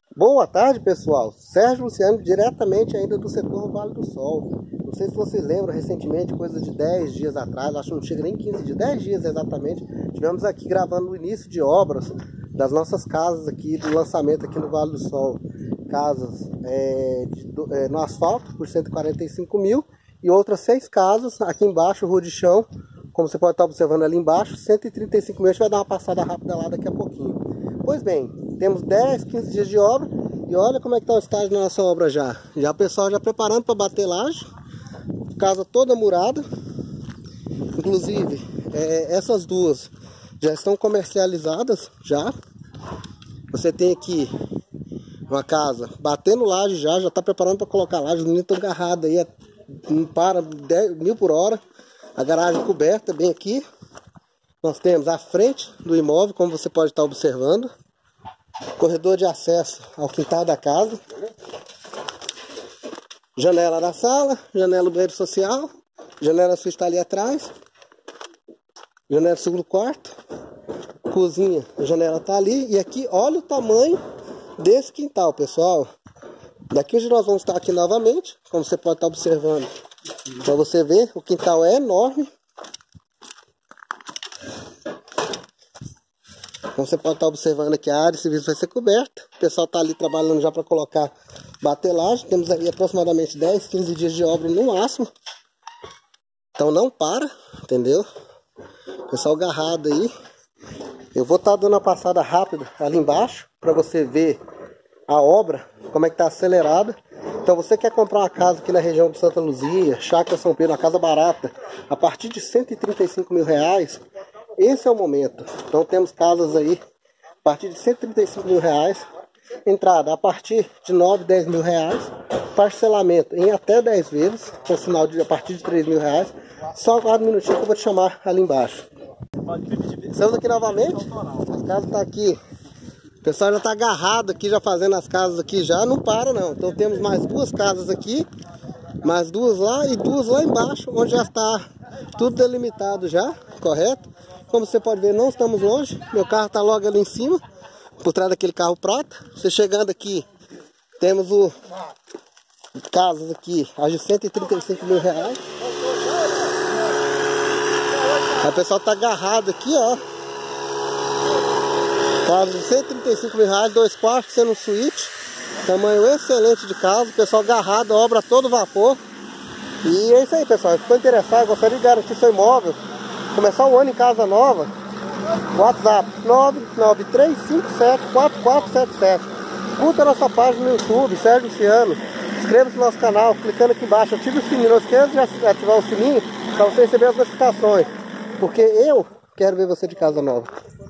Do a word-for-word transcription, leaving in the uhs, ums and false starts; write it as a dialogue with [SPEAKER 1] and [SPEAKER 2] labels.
[SPEAKER 1] Boa tarde, pessoal. Sérgio Luciano, diretamente ainda do setor Vale do Sol. Não sei se vocês lembram, recentemente, coisa de dez dias atrás, acho que não chega nem quinze dias, dez dias exatamente, tivemos aqui gravando o início de obras das nossas casas aqui, do lançamento aqui no Vale do Sol. Casas é, de, é, no asfalto por cento e quarenta e cinco mil e outras seis casas aqui embaixo, rua de chão, como você pode estar observando ali embaixo, cento e trinta e cinco mil. A gente vai dar uma passada rápida lá daqui a pouquinho. Pois bem, temos dez, quinze dias de obra e olha como é que está o estágio da nossa obra já. Já o pessoal já preparando para bater laje, casa toda murada. Inclusive, é, essas duas já estão comercializadas já. Você tem aqui uma casa batendo laje já, já está preparando para colocar laje. Os meninos estão agarrados aí, não para, dez mil por hora. A garagem coberta bem aqui. Nós temos a frente do imóvel, como você pode estar observando. Corredor de acesso ao quintal da casa. Janela da sala, janela do banheiro social. Janela sua está ali atrás. Janela do segundo quarto. Cozinha, a janela está ali. E aqui, olha o tamanho desse quintal, pessoal. Daqui onde nós vamos estar aqui novamente, como você pode estar observando. Para você ver, o quintal é enorme. Como você pode estar observando aqui, a área de serviço vai ser coberta. O pessoal está ali trabalhando já para colocar batelagem. Temos aí aproximadamente dez, quinze dias de obra no máximo. Então não para, entendeu? Pessoal agarrado aí. Eu vou estar dando uma passada rápida ali embaixo para você ver a obra, como é que está acelerada. Então você quer comprar uma casa aqui na região de Santa Luzia, Chácara São Pedro, uma casa barata, a partir de cento e trinta e cinco mil reais, esse é o momento. Então temos casas aí a partir de cento e trinta e cinco mil reais, entrada a partir de nove, dez mil reais, parcelamento em até dez vezes, com sinal de a partir de três mil reais. Só aguarda um minutinho que eu vou te chamar ali embaixo. Estamos aqui novamente, a casa está aqui. O pessoal já está agarrado aqui, já fazendo as casas aqui já, não para não. Então temos mais duas casas aqui, mais duas lá e duas lá embaixo, onde já está tudo delimitado já, correto? Como você pode ver, não estamos longe, meu carro está logo ali em cima, por trás daquele carro prata. Você chegando aqui, temos o casas aqui, as de cento e trinta e cinco mil reais. Aí o pessoal está agarrado aqui, ó. Casa de cento e trinta e cinco mil reais, dois quartos, sendo um suíte. Tamanho excelente de casa, o pessoal agarrado, obra a todo vapor. E é isso aí, pessoal. Se ficou interessado, gostaria de garantir seu imóvel, começar o ano em casa nova, WhatsApp nove nove três cinco sete quatro quatro sete sete. Curta a nossa página no YouTube, Sérgio Luciano. Inscreva-se no nosso canal, clicando aqui embaixo. Ative o sininho, não esqueça de ativar o sininho para você receber as notificações. Porque eu quero ver você de casa nova.